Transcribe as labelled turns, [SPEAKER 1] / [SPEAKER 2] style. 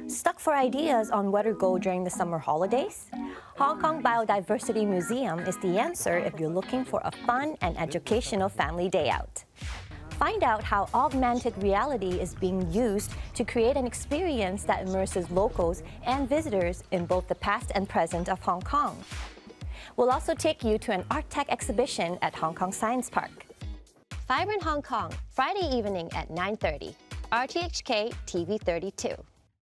[SPEAKER 1] Stuck for ideas on where to go during the summer holidays? Hong Kong Biodiversity Museum is the answer if you're looking for a fun and educational family day out. Find out how augmented reality is being used to create an experience that immerses locals and visitors in both the past and present of Hong Kong. We'll also take you to an art tech exhibition at Hong Kong Science Park. Vibrant Hong Kong, Friday evening at 9:30. RTHK TV 32.